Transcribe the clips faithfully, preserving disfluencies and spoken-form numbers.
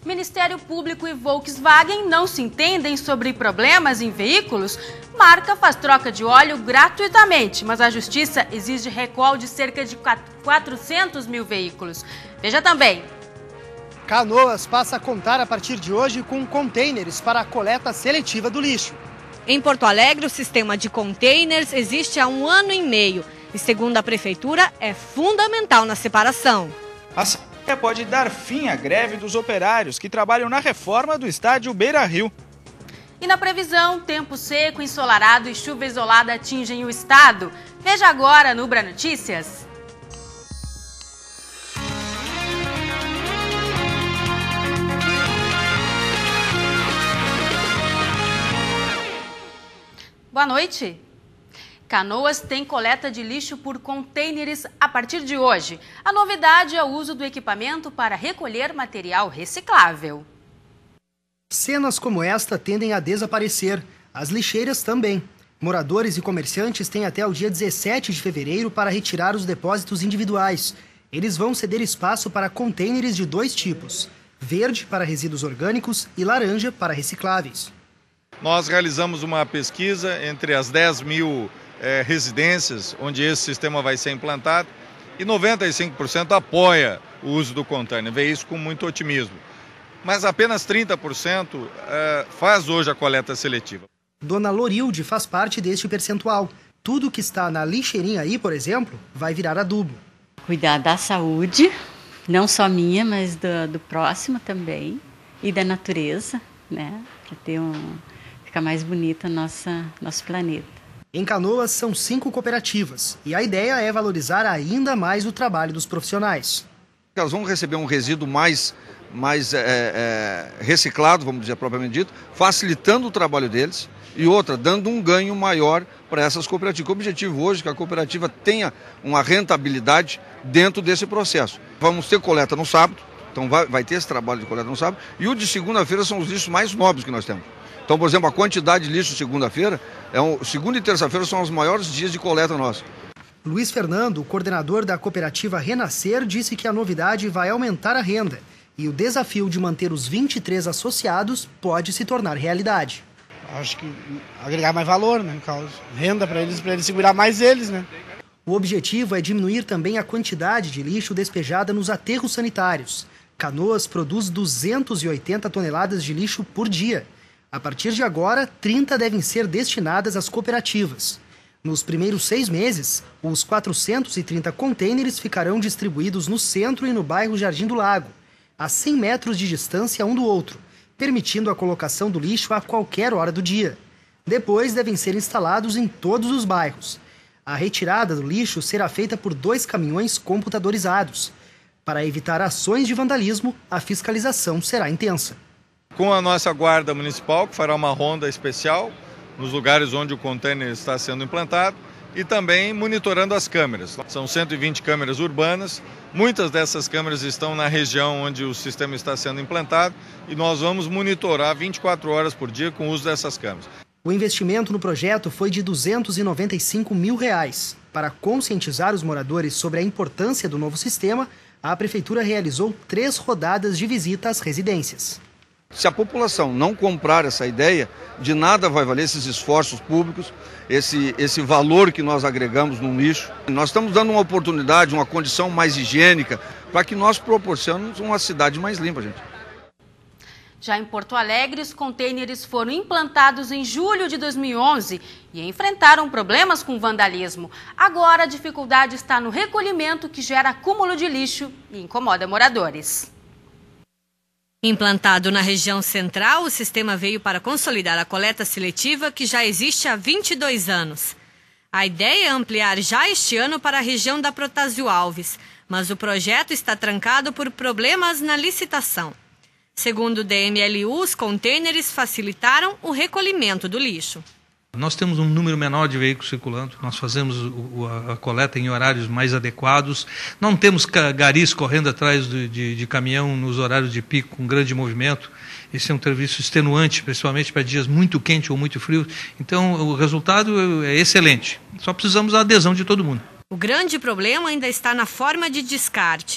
Ministério Público e Volkswagen não se entendem sobre problemas em veículos? Marca faz troca de óleo gratuitamente, mas a Justiça exige recall de cerca de quatrocentos mil veículos. Veja também. Canoas passa a contar a partir de hoje com containers para a coleta seletiva do lixo. Em Porto Alegre, o sistema de containers existe há um ano e meio e, segundo a Prefeitura, é fundamental na separação. A saída pode dar fim à greve dos operários que trabalham na reforma do estádio Beira-Rio. E na previsão, tempo seco, ensolarado e chuva isolada atingem o estado. Veja agora no Ubra Notícias. Boa noite. Canoas tem coleta de lixo por containers a partir de hoje. A novidade é o uso do equipamento para recolher material reciclável. Cenas como esta tendem a desaparecer. As lixeiras também. Moradores e comerciantes têm até o dia dezessete de fevereiro para retirar os depósitos individuais. Eles vão ceder espaço para containers de dois tipos: verde para resíduos orgânicos e laranja para recicláveis. Nós realizamos uma pesquisa entre as dez mil é, residências onde esse sistema vai ser implantado e noventa e cinco por cento apoia o uso do container, vê isso com muito otimismo. Mas apenas trinta por cento é, faz hoje a coleta seletiva. Dona Lorilde faz parte deste percentual. Tudo que está na lixeirinha aí, por exemplo, vai virar adubo. Cuidar da saúde, não só minha, mas do, do próximo também, e da natureza, né, para ter um... ficar mais bonita nossa nosso planeta. Em Canoas são cinco cooperativas e a ideia é valorizar ainda mais o trabalho dos profissionais. Elas vão receber um resíduo mais, mais é, é, reciclado, vamos dizer propriamente dito, facilitando o trabalho deles e outra, dando um ganho maior para essas cooperativas. O objetivo hoje é que a cooperativa tenha uma rentabilidade dentro desse processo. Vamos ter coleta no sábado, então vai, vai ter esse trabalho de coleta no sábado, e o de segunda-feira são os lixos mais nobres que nós temos. Então, por exemplo, a quantidade de lixo segunda-feira, é um, segunda e terça-feira são os maiores dias de coleta nossa. Luiz Fernando, coordenador da cooperativa Renascer, disse que a novidade vai aumentar a renda e o desafio de manter os vinte e três associados pode se tornar realidade. Acho que agregar mais valor, né? Renda para eles, para eles segurar mais eles, né? O objetivo é diminuir também a quantidade de lixo despejada nos aterros sanitários. Canoas produz duzentas e oitenta toneladas de lixo por dia. A partir de agora, trinta devem ser destinadas às cooperativas. Nos primeiros seis meses, os quatrocentos e trinta containers ficarão distribuídos no centro e no bairro Jardim do Lago, a cem metros de distância um do outro, permitindo a colocação do lixo a qualquer hora do dia. Depois devem ser instalados em todos os bairros. A retirada do lixo será feita por dois caminhões computadorizados. Para evitar ações de vandalismo, a fiscalização será intensa. Com a nossa guarda municipal, que fará uma ronda especial nos lugares onde o container está sendo implantado e também monitorando as câmeras. São cento e vinte câmeras urbanas, muitas dessas câmeras estão na região onde o sistema está sendo implantado e nós vamos monitorar vinte e quatro horas por dia com o uso dessas câmeras. O investimento no projeto foi de duzentos e noventa e cinco mil reais. Para conscientizar os moradores sobre a importância do novo sistema, a Prefeitura realizou três rodadas de visita às residências. Se a população não comprar essa ideia, de nada vai valer esses esforços públicos, esse, esse valor que nós agregamos no lixo. Nós estamos dando uma oportunidade, uma condição mais higiênica, para que nós proporcionemos uma cidade mais limpa, gente. Já em Porto Alegre, os containers foram implantados em julho de dois mil e onze e enfrentaram problemas com vandalismo. Agora a dificuldade está no recolhimento, que gera acúmulo de lixo e incomoda moradores. Implantado na região central, o sistema veio para consolidar a coleta seletiva que já existe há vinte e dois anos. A ideia é ampliar já este ano para a região da Protásio Alves, mas o projeto está trancado por problemas na licitação. Segundo o D M L U, os containers facilitaram o recolhimento do lixo. Nós temos um número menor de veículos circulando, nós fazemos o, a, a coleta em horários mais adequados, não temos garis correndo atrás de, de, de caminhão nos horários de pico com grande movimento. Esse é um serviço extenuante, principalmente para dias muito quentes ou muito frios. Então o resultado é excelente, só precisamos da adesão de todo mundo. O grande problema ainda está na forma de descarte.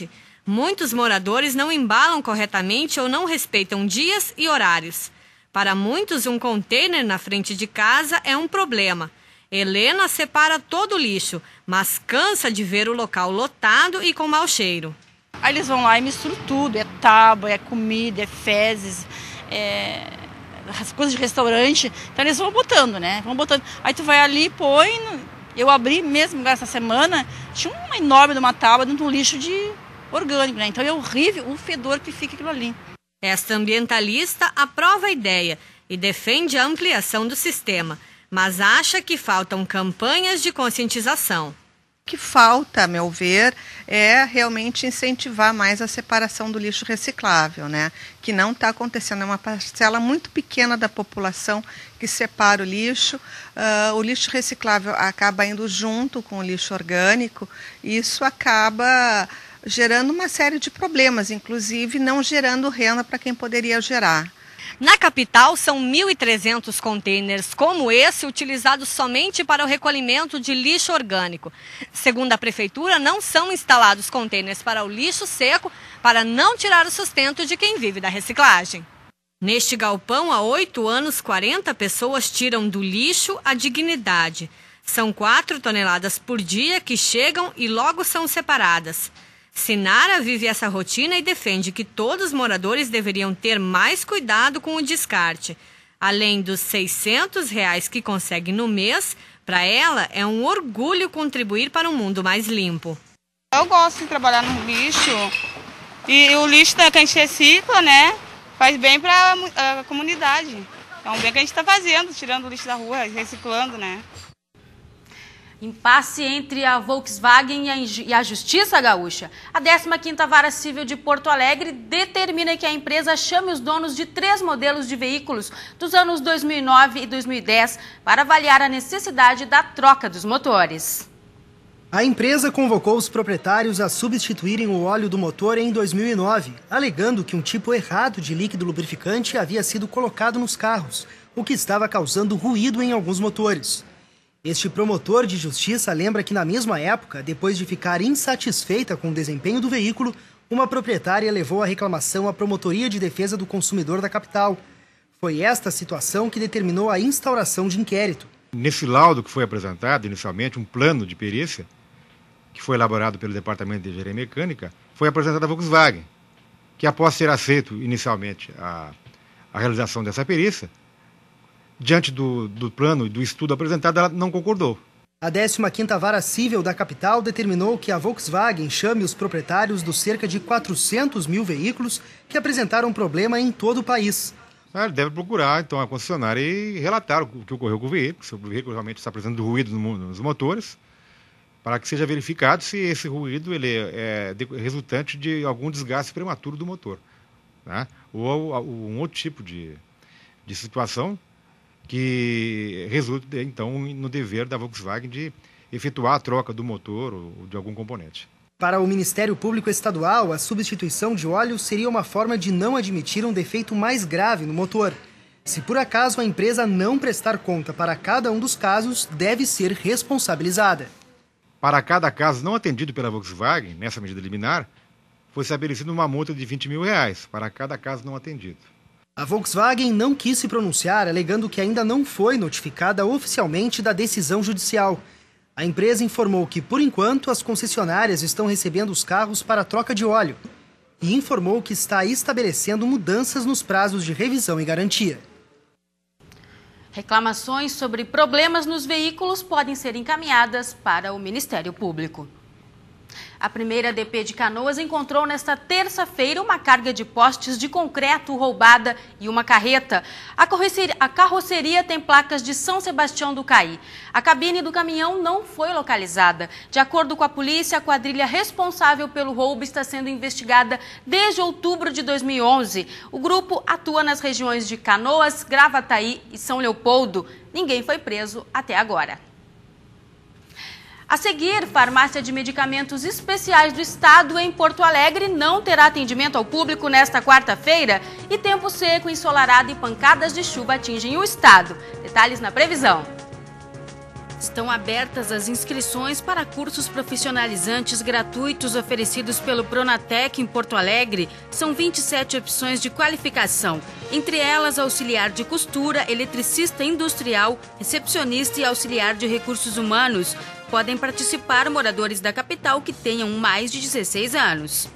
Muitos moradores não embalam corretamente ou não respeitam dias e horários. Para muitos, um container na frente de casa é um problema. Helena separa todo o lixo, mas cansa de ver o local lotado e com mau cheiro. Aí eles vão lá e misturam tudo, é tábua, é comida, é fezes, é... as coisas de restaurante, então eles vão botando, né? Vão botando. Aí tu vai ali, põe. Eu abri mesmo essa semana, tinha uma enorme de uma tábua dentro de um lixo de orgânico, né? Então é horrível o fedor que fica aquilo ali. Esta ambientalista aprova a ideia e defende a ampliação do sistema, mas acha que faltam campanhas de conscientização. O que falta, a meu ver, é realmente incentivar mais a separação do lixo reciclável, né? Que não está acontecendo, é uma parcela muito pequena da população que separa o lixo. Uh, o lixo reciclável acaba indo junto com o lixo orgânico e isso acaba gerando uma série de problemas, inclusive não gerando renda para quem poderia gerar. Na capital, são mil e trezentos containers como esse utilizados somente para o recolhimento de lixo orgânico. Segundo a prefeitura, não são instalados containers para o lixo seco para não tirar o sustento de quem vive da reciclagem. Neste galpão, há oito anos, quarenta pessoas tiram do lixo a dignidade. São quatro toneladas por dia que chegam e logo são separadas. Sinara vive essa rotina e defende que todos os moradores deveriam ter mais cuidado com o descarte. Além dos seiscentos reais que consegue no mês, para ela é um orgulho contribuir para um mundo mais limpo. Eu gosto de trabalhar no lixo e o lixo que a gente recicla, né, faz bem para a comunidade. É um bem que a gente está fazendo, tirando o lixo da rua, reciclando, né. Impasse entre a Volkswagen e a Justiça Gaúcha. A décima quinta Vara Civil de Porto Alegre determina que a empresa chame os donos de três modelos de veículos dos anos dois mil e nove e dois mil e dez para avaliar a necessidade da troca dos motores. A empresa convocou os proprietários a substituírem o óleo do motor em dois mil e nove, alegando que um tipo errado de líquido lubrificante havia sido colocado nos carros, o que estava causando ruído em alguns motores. Este promotor de justiça lembra que na mesma época, depois de ficar insatisfeita com o desempenho do veículo, uma proprietária levou a reclamação à Promotoria de Defesa do Consumidor da capital. Foi esta situação que determinou a instauração de inquérito. Nesse laudo que foi apresentado inicialmente, um plano de perícia, que foi elaborado pelo Departamento de Engenharia Mecânica, foi apresentado à Volkswagen, que após ser aceito inicialmente a, a realização dessa perícia, diante do, do plano e do estudo apresentado, ela não concordou. A décima quinta Vara Civil da capital determinou que a Volkswagen chame os proprietários dos cerca de quatrocentos mil veículos que apresentaram problema em todo o país. Ele deve procurar, então, a concessionária e relatar o que ocorreu com o veículo, se o veículo realmente está apresentando ruído nos motores, para que seja verificado se esse ruído ele é, é resultante de algum desgaste prematuro do motor, né? Ou, ou um outro tipo de, de situação que resulta, então, no dever da Volkswagen de efetuar a troca do motor ou de algum componente. Para o Ministério Público Estadual, a substituição de óleo seria uma forma de não admitir um defeito mais grave no motor. Se por acaso a empresa não prestar conta para cada um dos casos, deve ser responsabilizada. Para cada caso não atendido pela Volkswagen, nessa medida liminar, foi estabelecida uma multa de vinte mil reais para cada caso não atendido. A Volkswagen não quis se pronunciar, alegando que ainda não foi notificada oficialmente da decisão judicial. A empresa informou que, por enquanto, as concessionárias estão recebendo os carros para troca de óleo e informou que está estabelecendo mudanças nos prazos de revisão e garantia. Reclamações sobre problemas nos veículos podem ser encaminhadas para o Ministério Público. A primeira D P de Canoas encontrou nesta terça-feira uma carga de postes de concreto roubada e uma carreta. A carroceria, a carroceria tem placas de São Sebastião do Caí. A cabine do caminhão não foi localizada. De acordo com a polícia, a quadrilha responsável pelo roubo está sendo investigada desde outubro de dois mil e onze. O grupo atua nas regiões de Canoas, Gravataí e São Leopoldo. Ninguém foi preso até agora. A seguir, farmácia de medicamentos especiais do estado em Porto Alegre não terá atendimento ao público nesta quarta-feira e tempo seco, ensolarado e pancadas de chuva atingem o estado. Detalhes na previsão. Estão abertas as inscrições para cursos profissionalizantes gratuitos oferecidos pelo Pronatec em Porto Alegre. São vinte e sete opções de qualificação, entre elas auxiliar de costura, eletricista industrial, recepcionista e auxiliar de recursos humanos. Podem participar moradores da capital que tenham mais de dezesseis anos.